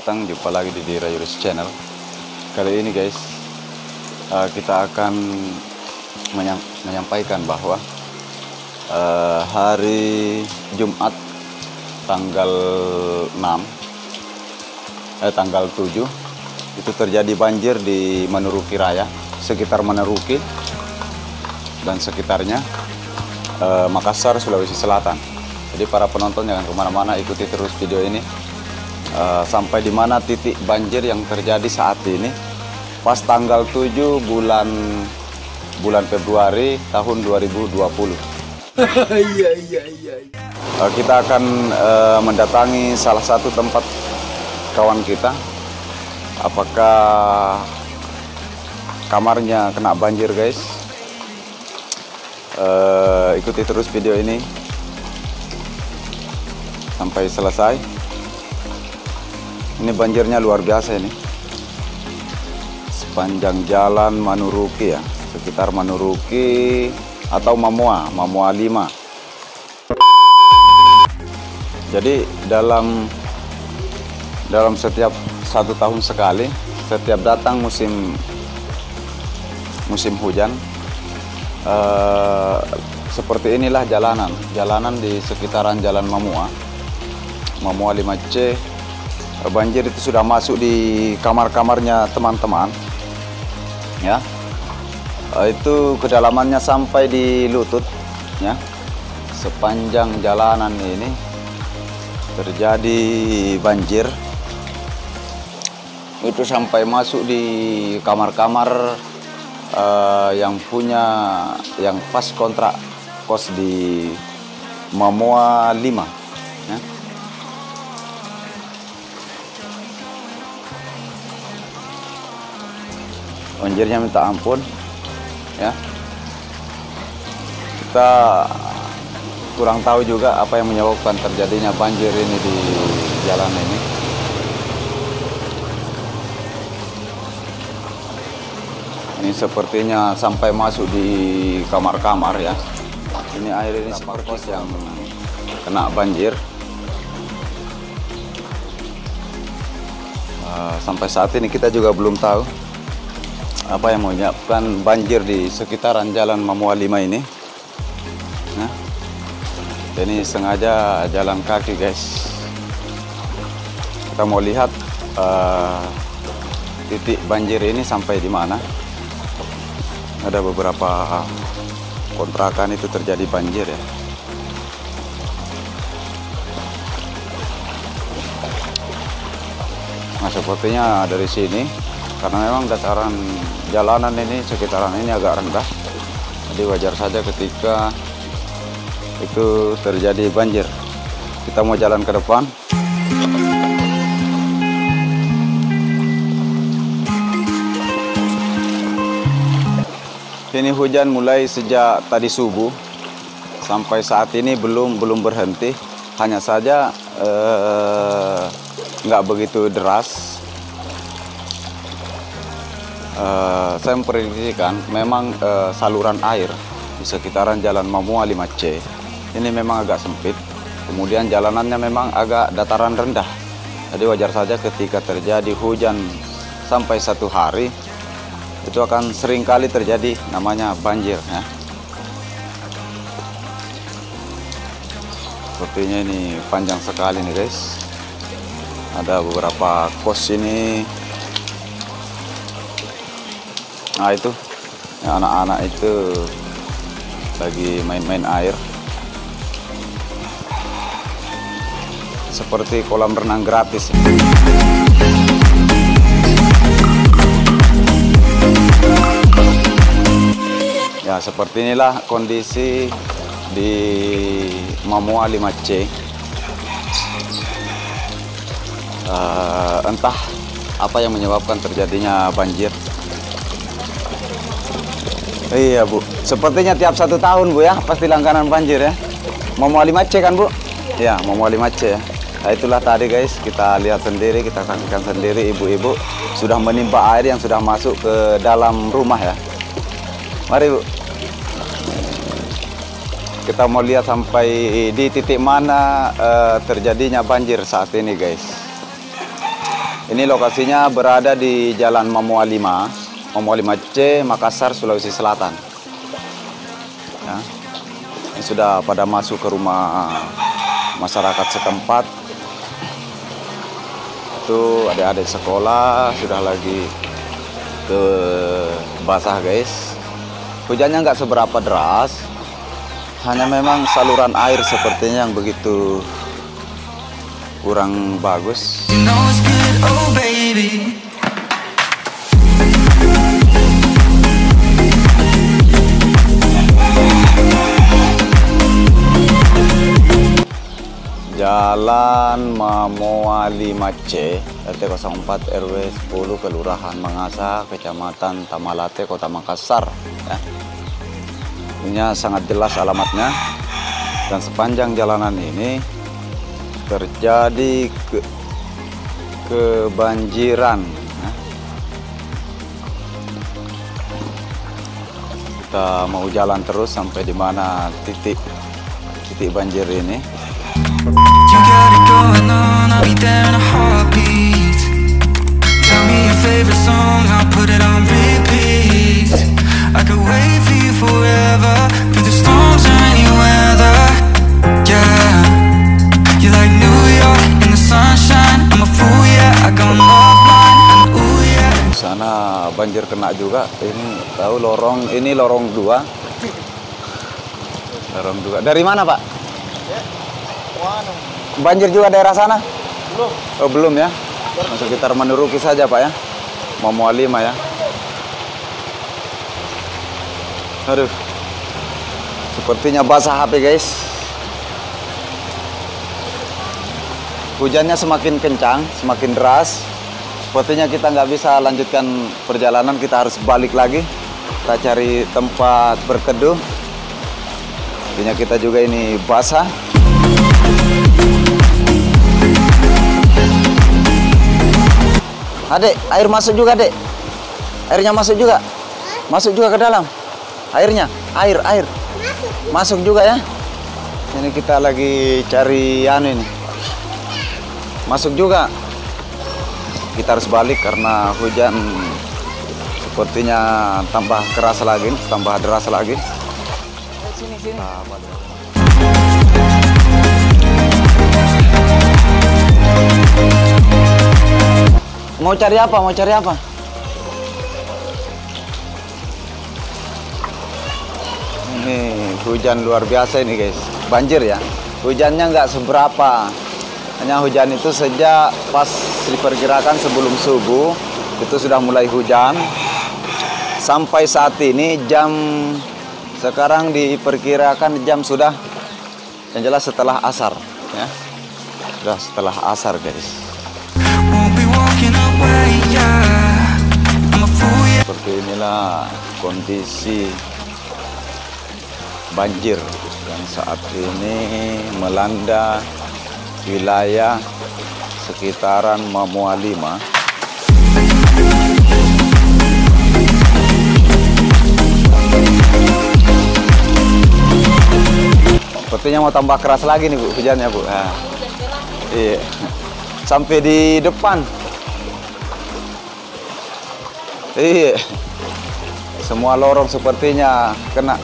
datang, jumpa lagi di Dira Yurus Channel. Kali ini guys, kita akan menyampaikan bahwa hari Jumat tanggal 7 itu terjadi banjir di Manuruki Raya, sekitar Manuruki dan sekitarnya, Makassar, Sulawesi Selatan. Jadi para penonton jangan kemana-mana, ikuti terus video ini sampai di mana titik banjir yang terjadi saat ini pas tanggal 7 bulan Februari tahun 2020. Kita akan mendatangi salah satu tempat kawan kita. Apakah kamarnya kena banjir guys? Ikuti terus video ini sampai selesai. Ini banjirnya luar biasa ini, sepanjang jalan Manuruki ya, sekitar Manuruki atau Mamua 5. Jadi dalam setiap 1 tahun sekali, setiap datang musim hujan, seperti inilah jalanan di sekitaran jalan Mamua 5C. Banjir itu sudah masuk di kamar-kamarnya teman-teman ya. Itu kedalamannya sampai di lutut ya. Sepanjang jalanan ini terjadi banjir, itu sampai masuk di kamar-kamar yang pas kontrak kos di Mamua 5 ya. Banjirnya minta ampun ya. Kita kurang tahu juga apa yang menyebabkan terjadinya banjir ini di jalan ini. Ini sepertinya sampai masuk di kamar-kamar ya. Ini air ini seperti yang kena banjir. Sampai saat ini kita juga belum tahu apa yang menyebabkan banjir di sekitaran jalan Mamua 5 ini. Nah, ini sengaja jalan kaki guys. Kita mau lihat titik banjir ini sampai di mana. Ada beberapa kontrakan itu terjadi banjir ya. Nah, sepertinya dari sini, karena memang dataran jalanan ini sekitaran ini agak rendah, jadi wajar saja ketika itu terjadi banjir. Kita mau jalan ke depan. Ini hujan mulai sejak tadi subuh sampai saat ini belum berhenti. Hanya saja nggak begitu deras. Saya memprediksikan memang saluran air di sekitaran jalan Mamua 5C ini memang agak sempit. Kemudian jalanannya memang agak dataran rendah. Jadi wajar saja ketika terjadi hujan sampai 1 hari, itu akan sering kali terjadi namanya banjir ya. Sepertinya ini panjang sekali nih guys. Ada beberapa kos ini. Nah itu anak-anak itu lagi main-main air, seperti kolam renang gratis. Ya, seperti inilah kondisi di Mamua 5C. Entah apa yang menyebabkan terjadinya banjir. Iya Bu, sepertinya tiap 1 tahun Bu ya, pasti langganan banjir ya. Mamua 5C kan Bu? Ya, Mamua 5C ya. Nah itulah tadi guys, kita lihat sendiri, kita saksikan sendiri ibu-ibu sudah menimpa air yang sudah masuk ke dalam rumah ya. Mari Bu. Kita mau lihat sampai di titik mana terjadinya banjir saat ini guys. Ini lokasinya berada di Jalan Mamua 5 C, Makassar, Sulawesi Selatan. Ya. Ini sudah pada masuk ke rumah masyarakat setempat. Itu adik-adik sekolah sudah lagi ke basah guys. Hujannya nggak seberapa deras, hanya memang saluran air sepertinya yang begitu kurang bagus. Oh baby, Jalan Mamua 5C, RT 04 RW 10, Kelurahan Mangasa, Kecamatan Tamalate, Kota Makassar. Ya. Ini sangat jelas alamatnya. Dan sepanjang jalanan ini terjadi kebanjiran. Ya. Kita mau jalan terus sampai di mana titik banjir ini. you got it going on, I'll be there in a heartbeat. Tell me your favorite song, I'll put it on repeat. I could wait for you forever, through the storms or any weather. Yeah, you're like New York in the sunshine. I'm a fool, yeah, I got my love line, and ooh yeah. Di sana banjir kena juga. Ini tahu lorong, ini lorong 2. Lorong 2. Dari mana, Pak? Banjir juga daerah sana? Belum. Oh, belum ya? Sekitar Menuruki saja, Pak ya. Mamua 5 ya. Aduh. Sepertinya basah HP, guys. Hujannya semakin kencang, semakin deras. Sepertinya kita nggak bisa lanjutkan perjalanan, kita harus balik lagi. Kita cari tempat berteduh. Artinya kita juga ini basah. Adek, air masuk juga, Dek. Airnya masuk juga. Masuk juga ke dalam. Airnya, air. Masuk juga ya. Ini kita lagi cari anu ini. Masuk juga. Kita harus balik karena hujan sepertinya tambah keras lagi, tambah deras lagi. Sini. Mau cari apa? Ini hujan luar biasa ini guys. Banjir ya. Hujannya nggak seberapa. Hanya hujan itu sejak pas diperkirakan sebelum subuh itu sudah mulai hujan. Sampai saat ini sekarang diperkirakan jam sudah yang jelas setelah asar ya. Sudah setelah asar guys. Seperti inilah kondisi banjir yang saat ini melanda wilayah sekitaran Mamua 5. Sepertinya mau tambah keras lagi nih Bu, hujannya Bu. Nah, iya. Sampai di depan. Iya. Semua lorong sepertinya kena.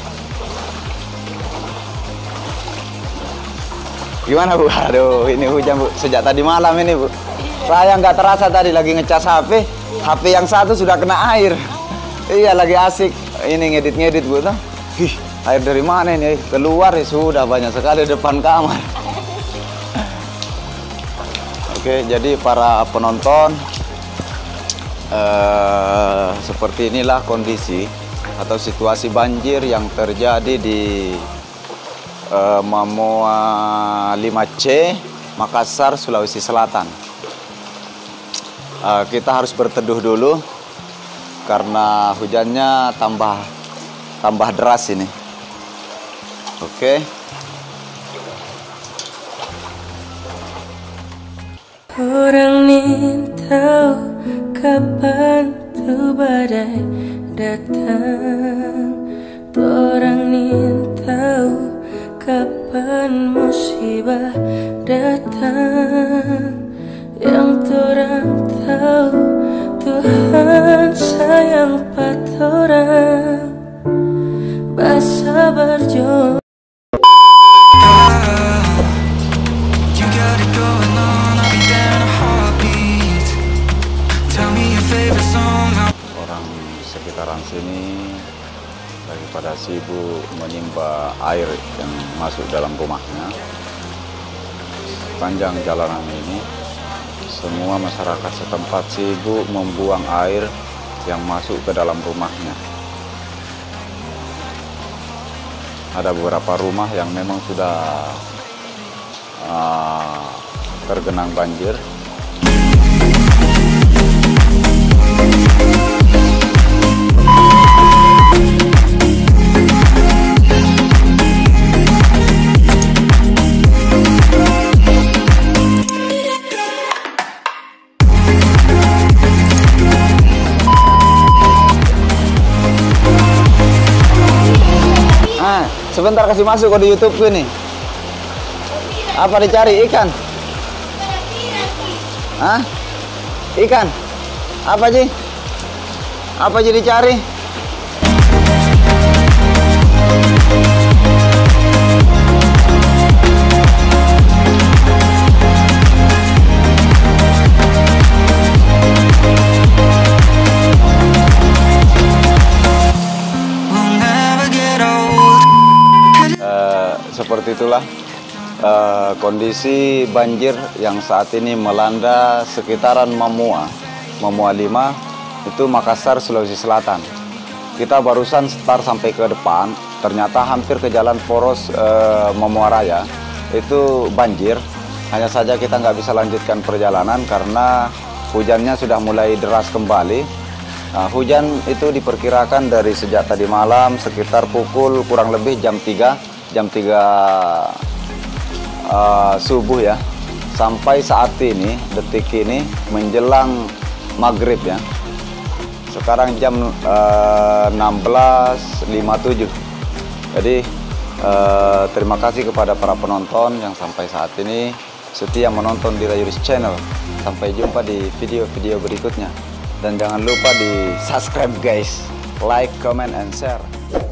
Gimana Bu? Aduh, ini hujan Bu. Sejak tadi malam ini Bu. Saya nggak terasa tadi lagi ngecas HP. HP yang satu sudah kena air. Iya, lagi asik. Ini ngedit Bu. Ih, air dari mana ini? Keluar ya sudah banyak sekali depan kamar. Oke, jadi para penonton, seperti inilah kondisi atau situasi banjir yang terjadi di Mamua 5C, Makassar, Sulawesi Selatan. Kita harus berteduh dulu karena hujannya tambah deras ini. Oke. Orang ingin tahu kapan tuh badai datang. Orang ingin tahu kapan musibah datang. yang torang tahu Tuhan sayang patorang basa berjuang. You got it going on, I'll be there in a heartbeat. Tell me your favorite song. Orang sekitaran sini daripada sibuk menimba air yang masuk dalam rumahnya. Panjang jalanan ini, semua masyarakat setempat sibuk membuang air yang masuk ke dalam rumahnya. Ada beberapa rumah yang memang sudah tergenang banjir. Sebentar kasih masuk kok di YouTube gue nih. Apa dicari ikan? Hah? Ikan? Apa Ji? Apa Ji dicari? Seperti itulah kondisi banjir yang saat ini melanda sekitaran Mamua 5 itu Makassar, Sulawesi Selatan. Kita barusan start sampai ke depan, ternyata hampir ke jalan poros Mamua Raya itu banjir. Hanya saja kita nggak bisa lanjutkan perjalanan karena hujannya sudah mulai deras kembali. Hujan itu diperkirakan dari sejak tadi malam sekitar pukul kurang lebih jam 3 subuh ya, sampai saat ini, detik ini menjelang maghrib ya. Sekarang jam 16.57. Jadi terima kasih kepada para penonton yang sampai saat ini setia menonton di Rayuris Channel. Sampai jumpa di video-video berikutnya. Dan jangan lupa di subscribe guys, like, comment, and share.